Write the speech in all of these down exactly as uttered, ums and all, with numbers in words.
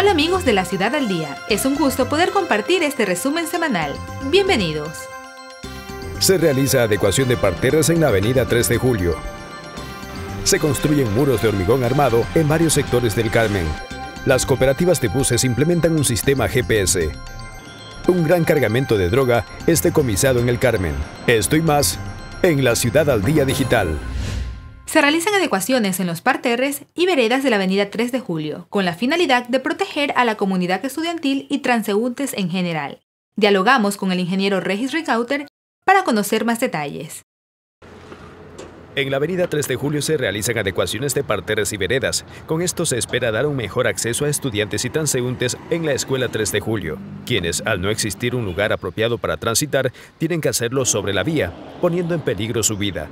Hola amigos de La Ciudad al Día, es un gusto poder compartir este resumen semanal. Bienvenidos. Se realiza adecuación de parterres en la avenida tres de julio. Se construyen muros de hormigón armado en varios sectores del Carmen. Las cooperativas de buses implementan un sistema G P S. Un gran cargamento de droga es decomisado en el Carmen. Esto y más en La Ciudad al Día Digital. Se realizan adecuaciones en los parterres y veredas de la avenida tres de julio, con la finalidad de proteger a la comunidad estudiantil y transeúntes en general. Dialogamos con el ingeniero Regis Ricauter para conocer más detalles. En la avenida tres de julio se realizan adecuaciones de parterres y veredas. Con esto se espera dar un mejor acceso a estudiantes y transeúntes en la escuela tres de julio, quienes, al no existir un lugar apropiado para transitar, tienen que hacerlo sobre la vía, poniendo en peligro su vida.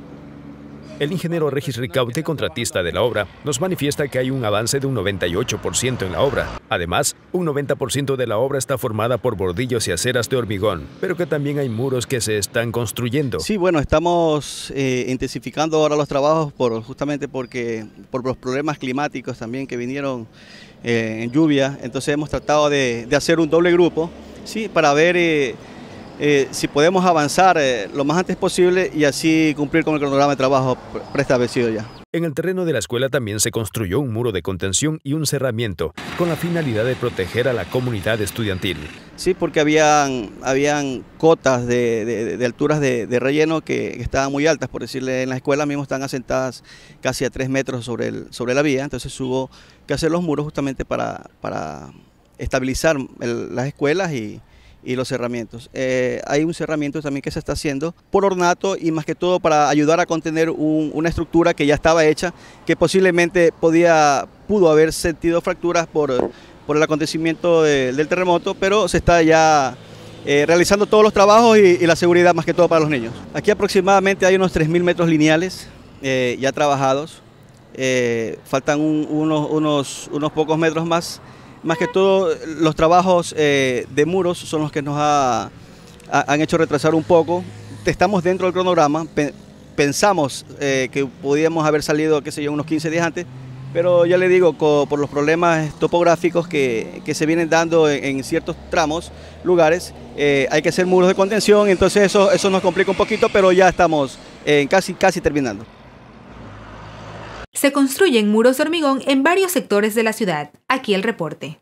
El ingeniero Regis Ricaute, contratista de la obra, nos manifiesta que hay un avance de un noventa y ocho por ciento en la obra. Además, un noventa por ciento de la obra está formada por bordillos y aceras de hormigón, pero que también hay muros que se están construyendo. Sí, bueno, estamos eh, intensificando ahora los trabajos por, justamente porque por los problemas climáticos también que vinieron eh, en lluvia. Entonces hemos tratado de, de hacer un doble grupo, sí, para ver Eh, Eh, si podemos avanzar eh, lo más antes posible y así cumplir con el cronograma de trabajo preestablecido ya. En el terreno de la escuela también se construyó un muro de contención y un cerramiento con la finalidad de proteger a la comunidad estudiantil. Sí, porque habían, habían cotas de, de, de alturas de, de relleno que, que estaban muy altas, por decirle, en la escuela mismo están asentadas casi a tres metros sobre, el, sobre la vía, entonces hubo que hacer los muros justamente para, para estabilizar el, las escuelas y y los cerramientos. Eh, hay un cerramiento también que se está haciendo por ornato y más que todo para ayudar a contener un, una estructura que ya estaba hecha, que posiblemente podía, pudo haber sentido fracturas por, por el acontecimiento de, del terremoto, pero se está ya eh, realizando todos los trabajos y, y la seguridad más que todo para los niños. Aquí aproximadamente hay unos tres mil metros lineales eh, ya trabajados, eh, faltan un, unos, unos, unos pocos metros más. Más que todo, los trabajos eh, de muros son los que nos ha, ha, han hecho retrasar un poco. Estamos dentro del cronograma, Pe pensamos eh, que podíamos haber salido, qué sé yo, unos quince días antes, pero ya le digo, por los problemas topográficos que, que se vienen dando en, en ciertos tramos, lugares, eh, hay que hacer muros de contención, entonces eso, eso nos complica un poquito, pero ya estamos eh, casi, casi terminando. Se construyen muros de hormigón en varios sectores de la ciudad. Aquí el reporte.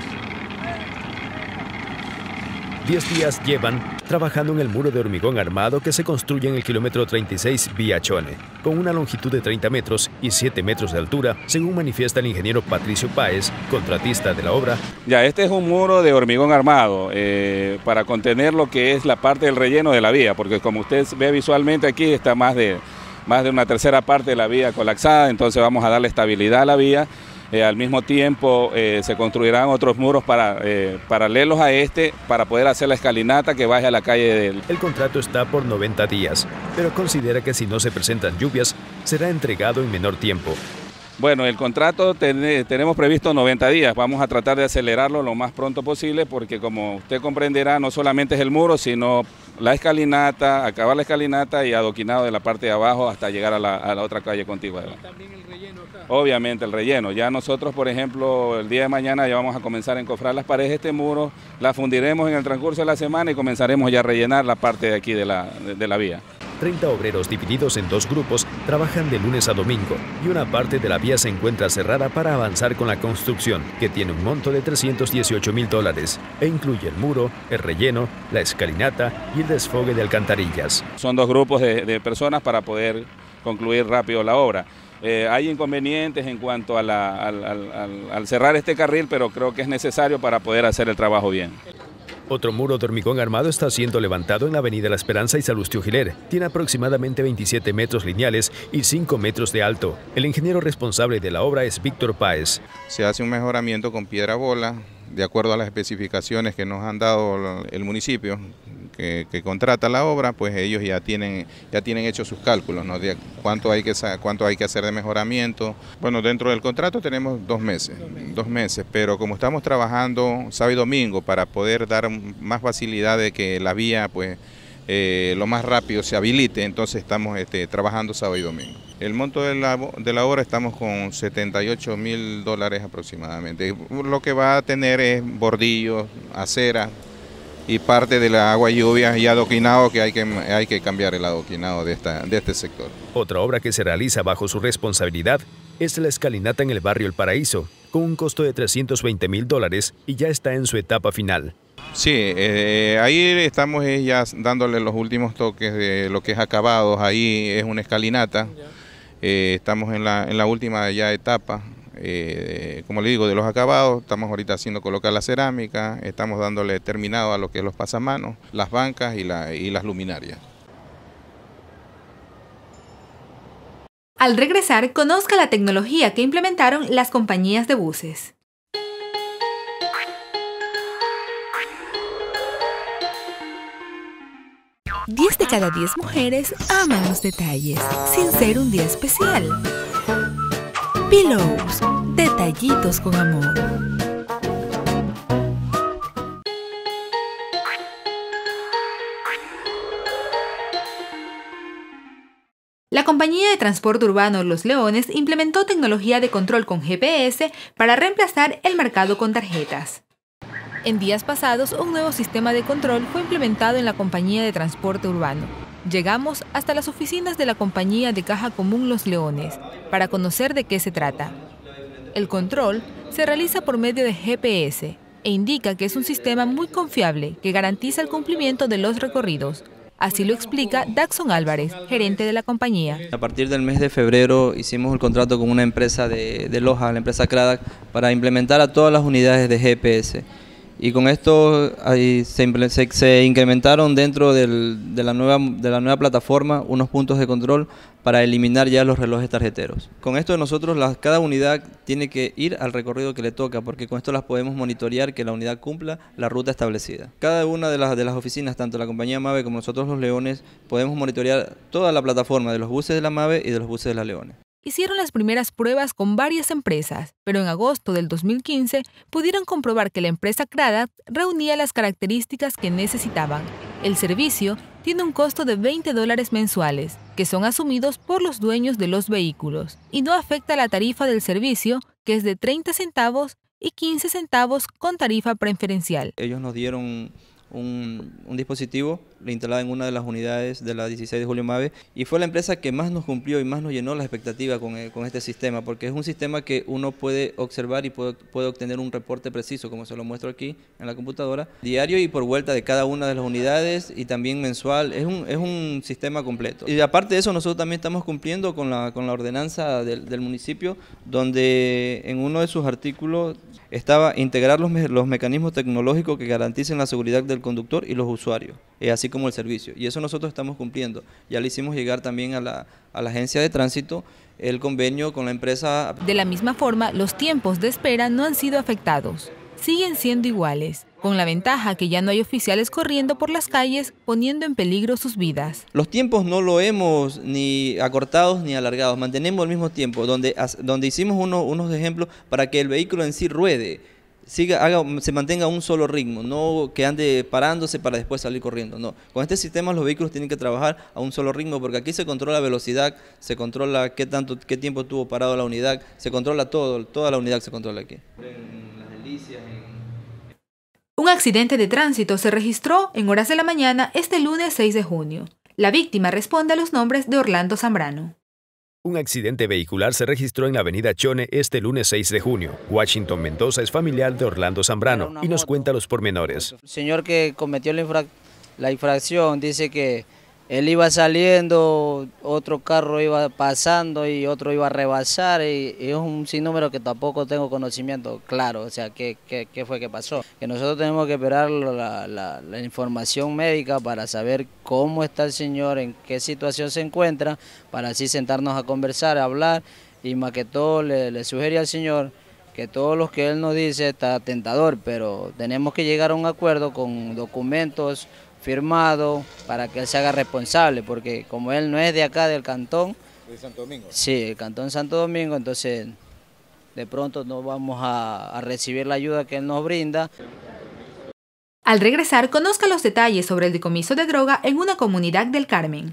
Diez días llevan trabajando en el muro de hormigón armado que se construye en el kilómetro treinta y seis vía Chone, con una longitud de treinta metros y siete metros de altura, según manifiesta el ingeniero Patricio Páez, contratista de la obra. Ya, este es un muro de hormigón armado eh, para contener lo que es la parte del relleno de la vía, porque como usted ve visualmente aquí está más de... más de una tercera parte de la vía colapsada, entonces vamos a darle estabilidad a la vía. Eh, al mismo tiempo eh, se construirán otros muros para, eh, paralelos a este para poder hacer la escalinata que baje a la calle del... El contrato está por noventa días, pero considera que si no se presentan lluvias, será entregado en menor tiempo. Bueno, el contrato ten, tenemos previsto noventa días, vamos a tratar de acelerarlo lo más pronto posible porque como usted comprenderá, no solamente es el muro, sino la escalinata, acabar la escalinata y adoquinado de la parte de abajo hasta llegar a la, a la otra calle contigua. ¿También el relleno acá? Obviamente el relleno, ya nosotros por ejemplo el día de mañana ya vamos a comenzar a encofrar las paredes de este muro, las fundiremos en el transcurso de la semana y comenzaremos ya a rellenar la parte de aquí de la, de, de la vía. treinta obreros divididos en dos grupos trabajan de lunes a domingo y una parte de la vía se encuentra cerrada para avanzar con la construcción, que tiene un monto de trescientos dieciocho mil dólares e incluye el muro, el relleno, la escalinata y el desfogue de alcantarillas. Son dos grupos de, de personas para poder concluir rápido la obra. Eh, hay inconvenientes en cuanto a la, al, al, al, al cerrar este carril, pero creo que es necesario para poder hacer el trabajo bien. Otro muro de hormigón armado está siendo levantado en la avenida La Esperanza y Salustio Giler. Tiene aproximadamente veintisiete metros lineales y cinco metros de alto. El ingeniero responsable de la obra es Víctor Páez. Se hace un mejoramiento con piedra bola, de acuerdo a las especificaciones que nos han dado el municipio que, que contrata la obra, pues ellos ya tienen, ya tienen hechos sus cálculos, ¿no? De cuánto hay que, cuánto hay que hacer de mejoramiento. Bueno, dentro del contrato tenemos dos meses, dos meses, pero como estamos trabajando sábado y domingo para poder dar más facilidad de que la vía pues eh, lo más rápido se habilite, entonces estamos este, trabajando sábado y domingo. El monto de la, de la obra estamos con setenta y ocho mil dólares aproximadamente. Lo que va a tener es bordillos, acera y parte de la agua lluvia y adoquinado, que hay que, hay que cambiar el adoquinado de, esta, de este sector. Otra obra que se realiza bajo su responsabilidad es la escalinata en el barrio El Paraíso, con un costo de trescientos veinte mil dólares y ya está en su etapa final. Sí, eh, ahí estamos eh, ya dándole los últimos toques de lo que es acabados. Ahí es una escalinata, eh, estamos en la, en la última ya etapa, eh, como le digo, de los acabados. Estamos ahorita haciendo colocar la cerámica, estamos dándole terminado a lo que es los pasamanos, las bancas y, la, y las luminarias. Al regresar, conozca la tecnología que implementaron las compañías de buses. diez de cada diez mujeres aman los detalles, sin ser un día especial. Pillows, detallitos con amor. La compañía de transporte urbano Los Leones implementó tecnología de control con G P S para reemplazar el marcado con tarjetas. En días pasados, un nuevo sistema de control fue implementado en la compañía de transporte urbano. Llegamos hasta las oficinas de la compañía de caja común Los Leones para conocer de qué se trata. El control se realiza por medio de G P S e indica que es un sistema muy confiable que garantiza el cumplimiento de los recorridos. Así lo explica Daxon Álvarez, gerente de la compañía. A partir del mes de febrero hicimos el contrato con una empresa de, de Loja, la empresa Cradac, para implementar a todas las unidades de G P S. Y con esto ahí se, se, se incrementaron dentro del, de, la nueva, de la nueva plataforma unos puntos de control para eliminar ya los relojes tarjeteros. Con esto nosotros, las, cada unidad tiene que ir al recorrido que le toca, porque con esto las podemos monitorear que la unidad cumpla la ruta establecida. Cada una de las, de las oficinas, tanto la compañía MAVE como nosotros Los Leones, podemos monitorear toda la plataforma de los buses de la MAVE y de los buses de la Leones. Hicieron las primeras pruebas con varias empresas, pero en agosto del dos mil quince pudieron comprobar que la empresa Cradac reunía las características que necesitaban. El servicio tiene un costo de veinte dólares mensuales, que son asumidos por los dueños de los vehículos, y no afecta la tarifa del servicio, que es de treinta centavos y quince centavos con tarifa preferencial. Ellos nos dieron Un, un dispositivo instalado en una de las unidades de la dieciséis de julio MAVE, y fue la empresa que más nos cumplió y más nos llenó la expectativa con, con este sistema, porque es un sistema que uno puede observar y puede, puede obtener un reporte preciso, como se lo muestro aquí en la computadora, diario y por vuelta de cada una de las unidades, y también mensual. Es un, es un sistema completo. Y aparte de eso, nosotros también estamos cumpliendo con la, con la ordenanza del, del municipio, donde en uno de sus artículos estaba integrar los, me, los mecanismos tecnológicos que garanticen la seguridad del conductor y los usuarios, eh, así como el servicio. Y eso nosotros estamos cumpliendo. Ya le hicimos llegar también a la, a la agencia de tránsito el convenio con la empresa. De la misma forma, los tiempos de espera no han sido afectados. Siguen siendo iguales, con la ventaja que ya no hay oficiales corriendo por las calles poniendo en peligro sus vidas. Los tiempos no lo hemos ni acortados ni alargados, mantenemos el mismo tiempo, donde, donde hicimos uno, unos ejemplos para que el vehículo en sí ruede, siga, haga, se mantenga un solo ritmo, no que ande parándose para después salir corriendo. No, con este sistema los vehículos tienen que trabajar a un solo ritmo, porque aquí se controla velocidad, se controla qué tanto, qué tiempo tuvo parado la unidad, se controla todo, toda la unidad se controla aquí. Un accidente de tránsito se registró en horas de la mañana este lunes seis de junio. La víctima responde a los nombres de Orlando Zambrano. Un accidente vehicular se registró en la avenida Chone este lunes seis de junio. Washington Mendoza es familiar de Orlando Zambrano y nos cuenta los pormenores. El señor que cometió la, infra la infracción dice que él iba saliendo, otro carro iba pasando y otro iba a rebasar, y, y es un sinnúmero que tampoco tengo conocimiento claro, o sea, qué, qué, qué fue que pasó. Que nosotros tenemos que esperar la, la, la información médica para saber cómo está el señor, en qué situación se encuentra, para así sentarnos a conversar, a hablar, y más que todo le, le sugería al señor que todo lo que él nos dice está tentador, pero tenemos que llegar a un acuerdo con documentos firmado para que él se haga responsable, porque como él no es de acá del cantón, ¿de Santo Domingo? Sí, el cantón Santo Domingo, entonces de pronto no vamos a, a recibir la ayuda que él nos brinda. Al regresar, conozca los detalles sobre el decomiso de droga en una comunidad del Carmen.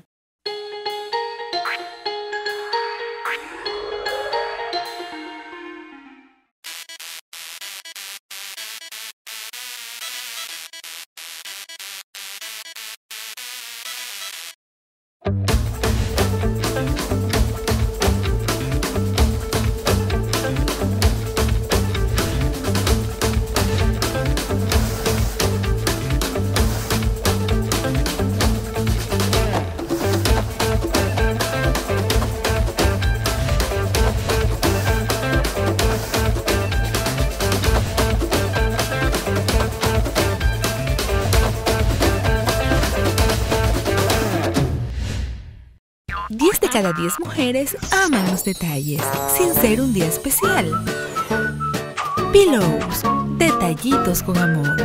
diez de cada diez mujeres aman los detalles, sin ser un día especial. Pillows, detallitos con amor.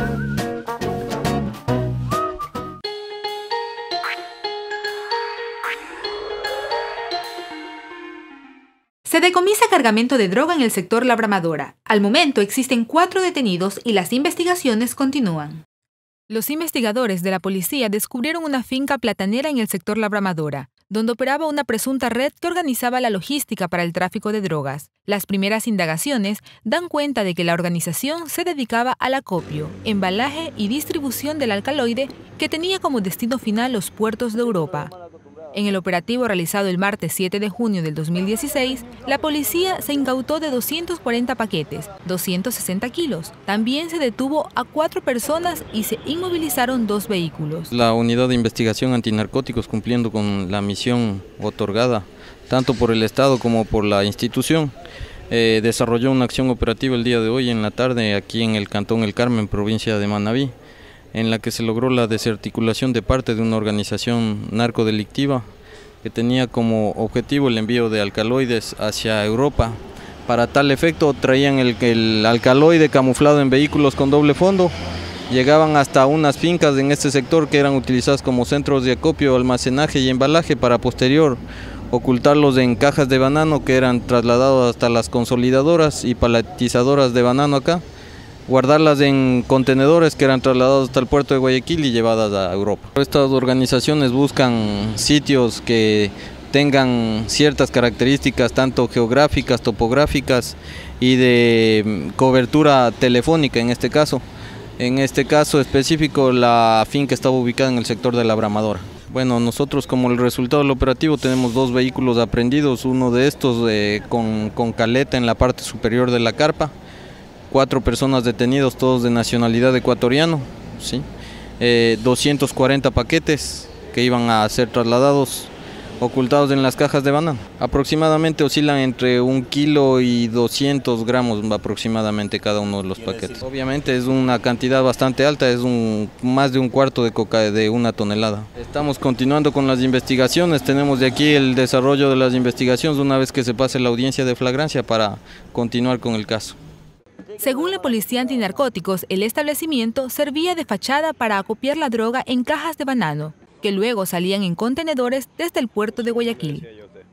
Se decomisa cargamento de droga en el sector La Bramadora. Al momento existen cuatro detenidos y las investigaciones continúan. Los investigadores de la policía descubrieron una finca platanera en el sector La Bramadora, donde operaba una presunta red que organizaba la logística para el tráfico de drogas. Las primeras indagaciones dan cuenta de que la organización se dedicaba al acopio, embalaje y distribución del alcaloide que tenía como destino final los puertos de Europa. En el operativo realizado el martes siete de junio del dos mil dieciséis, la policía se incautó de doscientos cuarenta paquetes, doscientos sesenta kilos. También se detuvo a cuatro personas y se inmovilizaron dos vehículos. La unidad de investigación antinarcóticos, cumpliendo con la misión otorgada tanto por el Estado como por la institución, eh, desarrolló una acción operativa el día de hoy en la tarde aquí en el Cantón El Carmen, provincia de Manabí, en la que se logró la desarticulación de parte de una organización narcodelictiva que tenía como objetivo el envío de alcaloides hacia Europa. Para tal efecto traían el, el alcaloide camuflado en vehículos con doble fondo, llegaban hasta unas fincas en este sector que eran utilizadas como centros de acopio, almacenaje y embalaje para posterior ocultarlos en cajas de banano que eran trasladados hasta las consolidadoras y paletizadoras de banano acá, guardarlas en contenedores que eran trasladados hasta el puerto de Guayaquil y llevadas a Europa. Estas organizaciones buscan sitios que tengan ciertas características tanto geográficas, topográficas y de cobertura telefónica en este caso. En este caso específico la finca estaba ubicada en el sector de La Bramadora. Bueno, nosotros como el resultado del operativo tenemos dos vehículos aprehendidos, uno de estos eh, con, con caleta en la parte superior de la carpa, cuatro personas detenidos, todos de nacionalidad ecuatoriano, ¿sí? eh, doscientos cuarenta paquetes que iban a ser trasladados, ocultados en las cajas de banano. Aproximadamente oscilan entre un kilo y doscientos gramos aproximadamente cada uno de los paquetes. Obviamente es una cantidad bastante alta, es un, más de un cuarto de coca de una tonelada. Estamos continuando con las investigaciones, tenemos de aquí el desarrollo de las investigaciones una vez que se pase la audiencia de flagrancia para continuar con el caso. Según la Policía Antinarcóticos, el establecimiento servía de fachada para acopiar la droga en cajas de banano, que luego salían en contenedores desde el puerto de Guayaquil.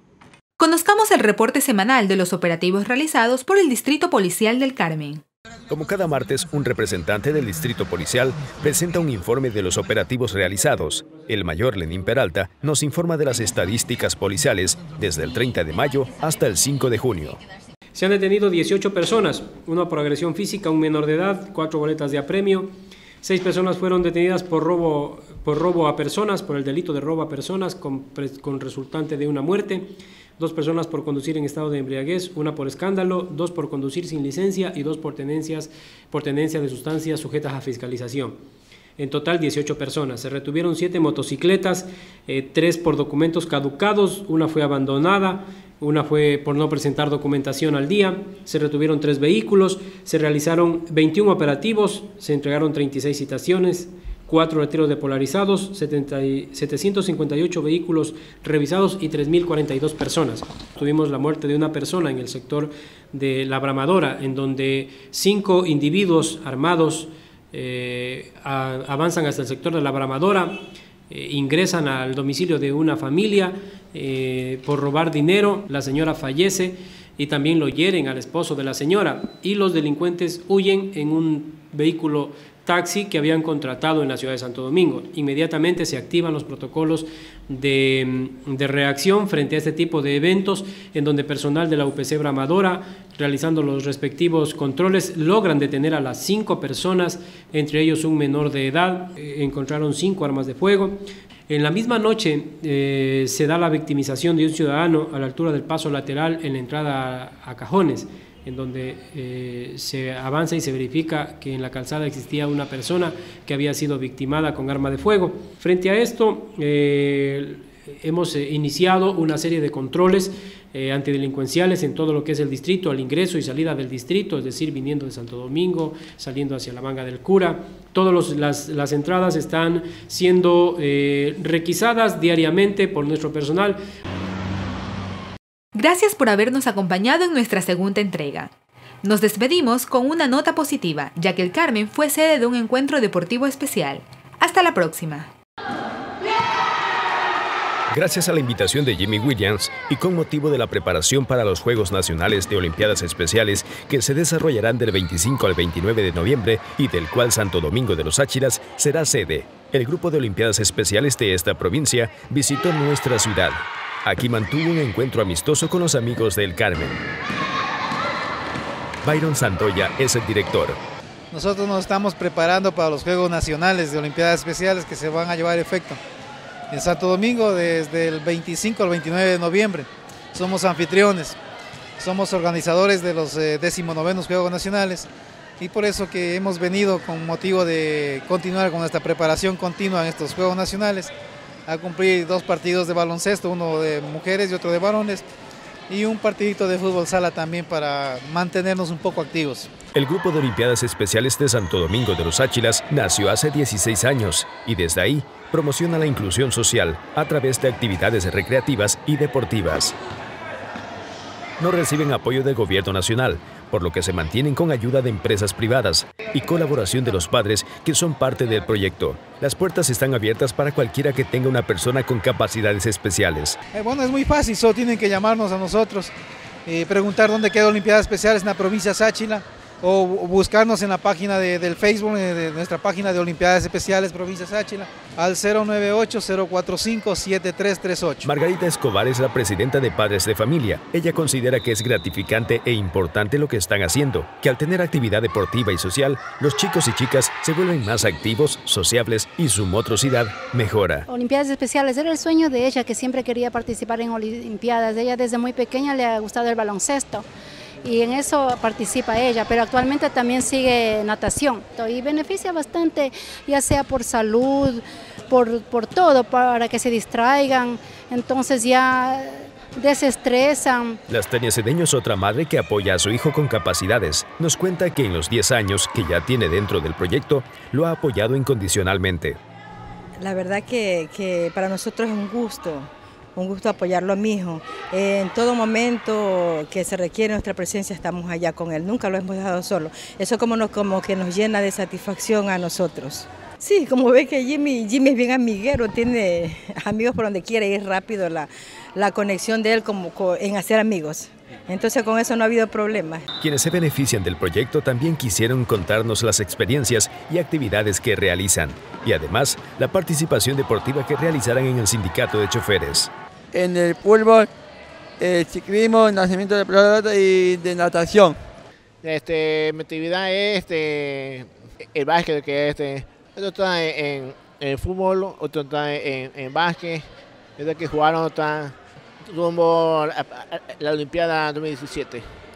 Conozcamos el reporte semanal de los operativos realizados por el Distrito Policial del Carmen. Como cada martes, un representante del Distrito Policial presenta un informe de los operativos realizados. El mayor Lenín Peralta nos informa de las estadísticas policiales desde el treinta de mayo hasta el cinco de junio. Se han detenido dieciocho personas, una por agresión física, un menor de edad, cuatro boletas de apremio. Seis personas fueron detenidas por robo, por robo a personas, por el delito de robo a personas con, con resultante de una muerte. Dos personas por conducir en estado de embriaguez, una por escándalo, dos por conducir sin licencia y dos por, tenencias, por tenencia de sustancias sujetas a fiscalización. En total dieciocho personas. Se retuvieron siete motocicletas, eh, tres por documentos caducados, una fue abandonada, una fue por no presentar documentación al día. Se retuvieron tres vehículos, se realizaron veintiún operativos, se entregaron treinta y seis citaciones, cuatro retiros de polarizados, setecientos cincuenta y ocho vehículos revisados y tres mil cuarenta y dos personas. Tuvimos la muerte de una persona en el sector de La Bramadora, en donde cinco individuos armados eh, a, avanzan hasta el sector de La Bramadora, eh, ingresan al domicilio de una familia eh, por robar dinero. La señora fallece y también lo hieren al esposo de la señora, y los delincuentes huyen en un vehículo taxi que habían contratado en la ciudad de Santo Domingo. Inmediatamente se activan los protocolos de, de reacción frente a este tipo de eventos, en donde personal de la U P C Bramadora, realizando los respectivos controles, logran detener a las cinco personas, entre ellos un menor de edad. Eh, encontraron cinco armas de fuego. En la misma noche eh, se da la victimización de un ciudadano a la altura del paso lateral en la entrada a, a Cajones, en donde eh, se avanza y se verifica que en la calzada existía una persona que había sido victimada con arma de fuego. Frente a esto, eh, hemos eh, iniciado una serie de controles eh, antidelincuenciales en todo lo que es el distrito, al ingreso y salida del distrito, es decir, viniendo de Santo Domingo, saliendo hacia la Manga del Cura. Todas las, las entradas están siendo eh, requisadas diariamente por nuestro personal. Gracias por habernos acompañado en nuestra segunda entrega. Nos despedimos con una nota positiva, ya que el Carmen fue sede de un encuentro deportivo especial. Hasta la próxima. Gracias a la invitación de Jimmy Williams y con motivo de la preparación para los Juegos Nacionales de Olimpiadas Especiales que se desarrollarán del veinticinco al veintinueve de noviembre y del cual Santo Domingo de los Áchilas será sede, el grupo de Olimpiadas Especiales de esta provincia visitó nuestra ciudad. Aquí mantuvo un encuentro amistoso con los amigos del Carmen. Byron Santoya es el director. Nosotros nos estamos preparando para los Juegos Nacionales de Olimpiadas Especiales que se van a llevar a efecto en Santo Domingo desde el veinticinco al veintinueve de noviembre. Somos anfitriones, somos organizadores de los eh, decimonovenos Juegos Nacionales y por eso que hemos venido con motivo de continuar con nuestra preparación continua en estos Juegos Nacionales a cumplir dos partidos de baloncesto, uno de mujeres y otro de varones, y un partidito de fútbol sala también para mantenernos un poco activos. El Grupo de Olimpiadas Especiales de Santo Domingo de los Áchilas nació hace dieciséis años y desde ahí promociona la inclusión social a través de actividades recreativas y deportivas. No reciben apoyo del gobierno nacional, por lo que se mantienen con ayuda de empresas privadas y colaboración de los padres que son parte del proyecto. Las puertas están abiertas para cualquiera que tenga una persona con capacidades especiales. Eh, bueno, es muy fácil, solo tienen que llamarnos a nosotros, eh, preguntar dónde queda Olimpiadas Especiales en la provincia de Sáchila, o buscarnos en la página de, del Facebook, de nuestra página de Olimpiadas Especiales Provincia de Sáchila, al cero nueve ocho, cero cuatro cinco, siete tres tres ocho. Margarita Escobar es la presidenta de Padres de Familia. Ella considera que es gratificante e importante lo que están haciendo, que al tener actividad deportiva y social, los chicos y chicas se vuelven más activos, sociables y su motricidad mejora. Olimpiadas Especiales era el sueño de ella, que siempre quería participar en Olimpiadas. Ella desde muy pequeña le ha gustado el baloncesto y en eso participa ella, pero actualmente también sigue natación y beneficia bastante, ya sea por salud, por, por todo, para que se distraigan, entonces ya desestresan. Las Tania Cedeño es otra madre que apoya a su hijo con capacidades. Nos cuenta que en los diez años que ya tiene dentro del proyecto, lo ha apoyado incondicionalmente. La verdad que, que para nosotros es un gusto. Un gusto apoyarlo a mi hijo. En todo momento que se requiere nuestra presencia estamos allá con él, nunca lo hemos dejado solo. Eso como, nos, como que nos llena de satisfacción a nosotros. Sí, como ve que Jimmy, Jimmy es bien amiguero, tiene amigos por donde quiere, y es rápido la, la conexión de él como, en hacer amigos. Entonces con eso no ha habido problema. Quienes se benefician del proyecto también quisieron contarnos las experiencias y actividades que realizan y además la participación deportiva que realizarán en el sindicato de choferes. En el fútbol, el ciclismo, nacimiento de pelota y de natación. Este, mi actividad es este, el básquet, que es este, otro está en, en fútbol, otro está en, en básquet, otro que jugaron está rumbo a la Olimpiada dos mil diecisiete.